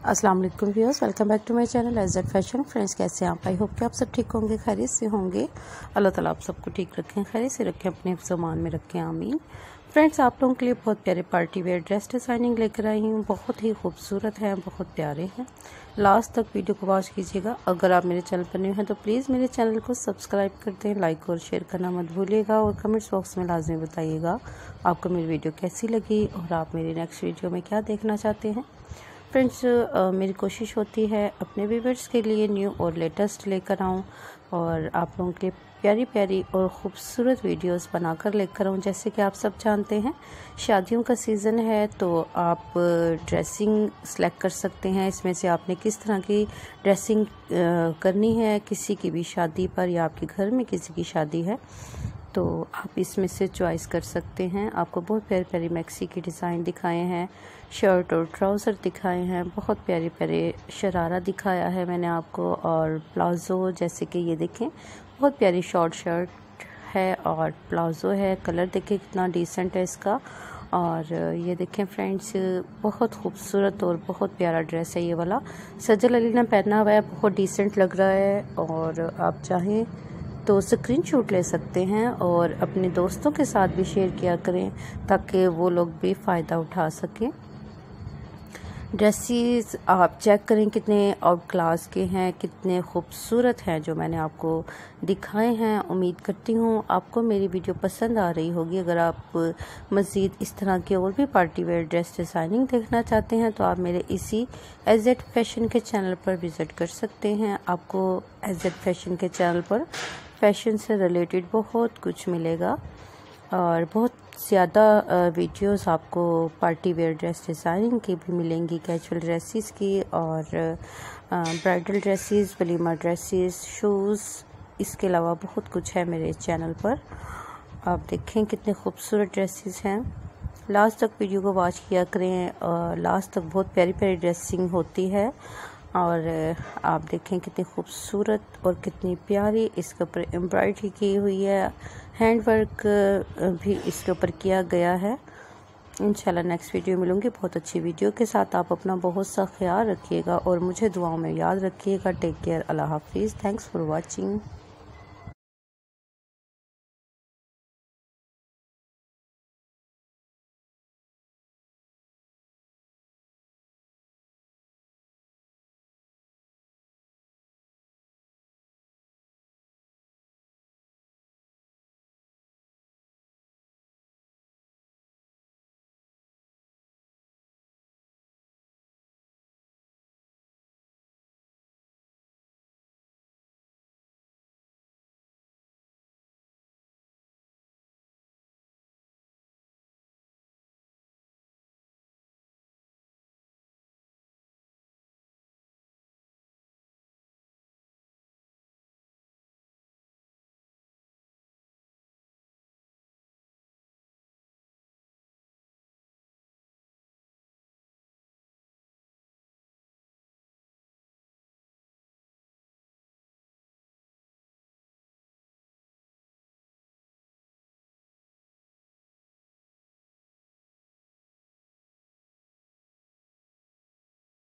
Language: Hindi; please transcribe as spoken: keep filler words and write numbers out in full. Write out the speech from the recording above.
अस्सलाम वालेकुम viewers, welcome back to my channel A Z fashion. Friends, कैसे हैं आप? आई होप कि आप सब ठीक होंगे, खैरियत से होंगे। अल्लाह ताला आप सबको ठीक रखें, खैरियत से रखें, अपने ज़मान में रखें, आमीन। फ्रेंड्स, आप लोगों के लिए बहुत प्यारे पार्टी वेयर ड्रेस डिज़ाइनिंग लेकर आई हूँ। बहुत ही खूबसूरत हैं, बहुत प्यारे हैं। लास्ट तक वीडियो को वॉच कीजिएगा। अगर आप मेरे चैनल पर न्यू हैं तो प्लीज़ मेरे चैनल को सब्सक्राइब कर दें, लाइक और शेयर करना मत भूलिएगा और कमेंट्स बॉक्स में लाजमी बताइएगा आपको मेरी वीडियो कैसी लगी और आप मेरी नेक्स्ट वीडियो में क्या देखना चाहते हैं। फ्रेंड्स, मेरी कोशिश होती है अपने व्यूअर्स के लिए न्यू और लेटेस्ट लेकर आऊँ और आप लोगों के प्यारी प्यारी और ख़ूबसूरत वीडियोस बनाकर लेकर आऊँ। जैसे कि आप सब जानते हैं, शादियों का सीज़न है तो आप ड्रेसिंग सेलेक्ट कर सकते हैं। इसमें से आपने किस तरह की ड्रेसिंग करनी है, किसी की भी शादी पर या आपके घर में किसी की शादी है तो आप इसमें से चॉइस कर सकते हैं। आपको बहुत प्यारी प्यारी मैक्सी की डिज़ाइन दिखाए हैं, शर्ट और ट्राउज़र दिखाए हैं, बहुत प्यारे प्यारे शरारा दिखाया है मैंने आपको, और प्लाज़ो जैसे कि ये देखें, बहुत प्यारी शॉर्ट शर्ट है और प्लाज़ो है। कलर देखें कितना डिसेंट है इसका। और ये देखें फ्रेंड्स, बहुत खूबसूरत और बहुत प्यारा ड्रेस है ये वाला। सजल अली ने पहना हुआ है, बहुत डिसेंट लग रहा है। और आप चाहें तो स्क्रीनशॉट ले सकते हैं और अपने दोस्तों के साथ भी शेयर किया करें ताकि वो लोग भी फ़ायदा उठा सकें। ड्रेसेस आप चेक करें कितने आउट क्लास के हैं, कितने खूबसूरत हैं जो मैंने आपको दिखाए हैं। उम्मीद करती हूँ आपको मेरी वीडियो पसंद आ रही होगी। अगर आप मज़ीद इस तरह के और भी पार्टी वेयर ड्रेस डिज़ाइनिंग देखना चाहते हैं तो आप मेरे इसी एज़ेड फैशन के चैनल पर विज़िट कर सकते हैं। आपको एज़ेड फैशन के चैनल पर फैशन से रिलेटेड बहुत कुछ मिलेगा और बहुत ज़्यादा वीडियोस आपको पार्टी वेयर ड्रेस डिज़ाइनिंग की भी मिलेंगी, कैजुअल ड्रेसेस की और ब्राइडल ड्रेसेस, वलीमा ड्रेसेस, शूज़। इसके अलावा बहुत कुछ है मेरे चैनल पर। आप देखें कितने खूबसूरत ड्रेसेस हैं। लास्ट तक वीडियो को वॉच किया करें, लास्ट तक बहुत प्यारी प्यारी ड्रेसिंग होती है। और आप देखें कितनी खूबसूरत और कितनी प्यारी इसके ऊपर एम्ब्रॉयडरी की हुई है, हैंड वर्क भी इसके ऊपर किया गया है। इंशाल्लाह नेक्स्ट वीडियो मिलूंगी बहुत अच्छी वीडियो के साथ। आप अपना बहुत सा ख्याल रखिएगा और मुझे दुआओं में याद रखिएगा। टेक केयर, अल्लाह हाफिज़, थैंक्स फॉर वाचिंग।